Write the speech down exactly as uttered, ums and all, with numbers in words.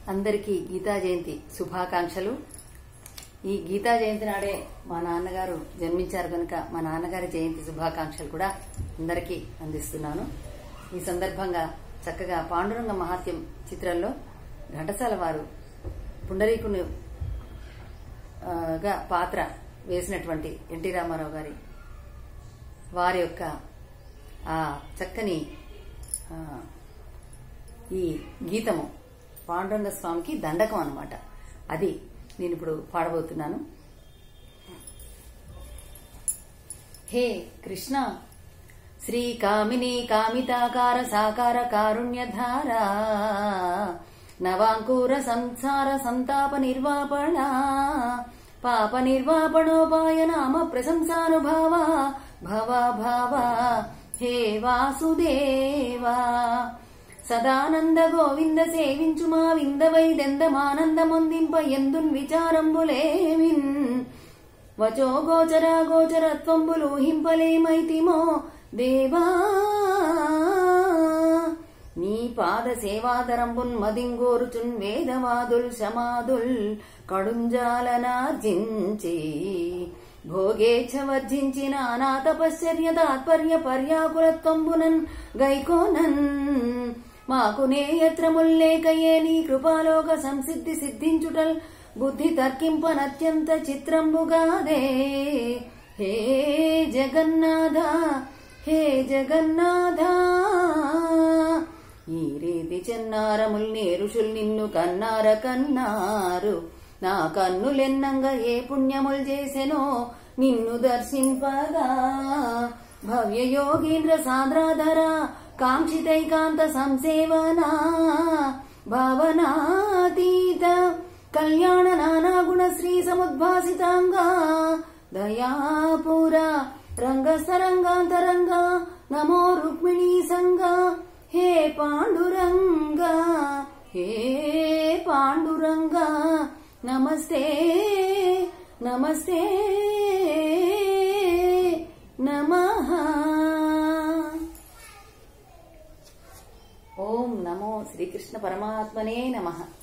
అందరికీ గీతా జయంతి శుభాకాంక్షలు। ఈ గీతా జయంతి నాడే మా నాన్నగారు జన్మించారు కనుక మా నాన్నగారి జయంతి శుభాకాంక్షలు కూడా అందరికీ అందిస్తున్నాను। ఈ సందర్భంగా చక్కగా పాండురంగ మహాత్యం చిత్రంలో ఘంటసాల వారు పుండరీకుని గా పాత్ర వేసినటువంటి ఎన్టీ రామారావు గారి వారి యొక్క ఆ చక్కని ఈ గీతము పాండురంగ స్వామికి దండకం అన్నమాట। అది నేను ఇప్పుడు పాడబోతున్నాను। హే కృష్ణ శ్రీ కామిని కామితాకార సాకార కారుణ్యధార నవాంకూర సంసార సంతాప నిర్వాపణ పాప నిర్వాపణోపాయ నామ ప్రశంసానుభావ భవ భవ హే వాసుదేవా సదానంద గోవింద సేవించు మా వింద వైదెందమానందమొందింప ఎందున్ విచారంబులేమిన్ వచో గోచర గోచరత్వంబులూహింపలేమైతిమో దేవా నీ పాద సేవాదరంబున్ మదింగోరుచున్ వేదవాదుల్ సమాదుల్ కడుంజాలనార్జించి భోగేచ్ఛ వర్జించిన అనాథపశ్చర్య తాత్పర్య పర్యాకులత్వంబునన్ గైకోనన్ మాకు నేయత్రముల్లేకయే నీ కృపాలోక సంసిద్ధి సిద్ధించుటల్ బుద్ధి తర్కింపనత్యంత చిత్రంబుగాదే హే జగన్నాథ హే జగన్నాథ ఈ రీతి చెన్నారముల్ నేరుషుల్ నిన్ను కన్నార కన్నారు నా కన్నులెన్నంగా ఏ పుణ్యముల్ చేసెనో నిన్ను దర్శింపగా భవ్య యోగీంద్ర సాంద్రాధర కాంక్షితైకాంత సంసేవన భావనాతీత కళ్యాణ నానాగుణ శ్రీ సముద్భాసితాంగా దయాపుర రంగసరంగాంతరంగా నమో రుక్మిణీ సంగా హే పాండురంగా హే పాండురంగా నమస్తే నమస్తే నమః। ఓం నమో శ్రీకృష్ణ పరమాత్మనే నమః।